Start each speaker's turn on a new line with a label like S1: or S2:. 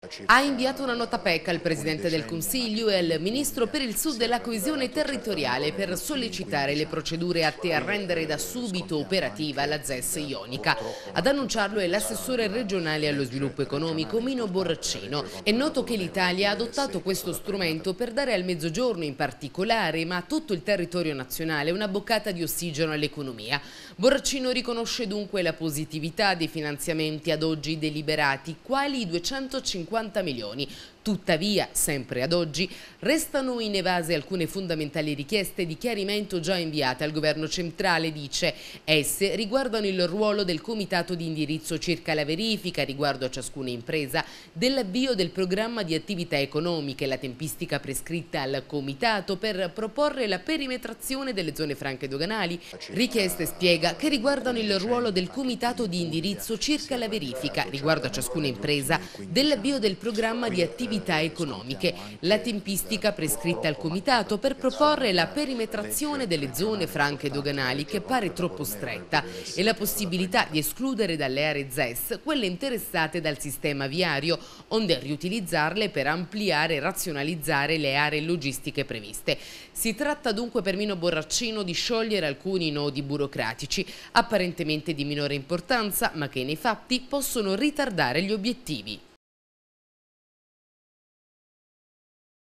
S1: Ha inviato una nota PEC al Presidente del Consiglio e al Ministro per il Sud e la coesione territoriale per sollecitare le procedure atte a rendere da subito operativa la ZES ionica. Ad annunciarlo è l'assessore regionale allo sviluppo economico Mino Borraccino. È noto che l'Italia ha adottato questo strumento per dare al Mezzogiorno in particolare, ma a tutto il territorio nazionale, una boccata di ossigeno all'economia. Borraccino riconosce dunque la positività dei finanziamenti ad oggi deliberati, quali i 250 milioni. Tuttavia, sempre ad oggi, restano inevase alcune fondamentali richieste di chiarimento già inviate al governo centrale, dice. Esse riguardano il ruolo del comitato di indirizzo circa la verifica riguardo a ciascuna impresa dell'avvio del programma di attività economiche, la tempistica prescritta al comitato per proporre la perimetrazione delle zone franche doganali. Richieste, spiega, che riguardano il ruolo del comitato di indirizzo circa la verifica riguardo a ciascuna impresa dell'avvio del programma di attività economiche, la tempistica prescritta al comitato per proporre la perimetrazione delle zone franche doganali che pare troppo stretta e la possibilità di escludere dalle aree ZES quelle interessate dal sistema viario, onde riutilizzarle per ampliare e razionalizzare le aree logistiche previste. Si tratta dunque per Mino Borraccino di sciogliere alcuni nodi burocratici, apparentemente di minore importanza, ma che nei fatti possono ritardare gli obiettivi.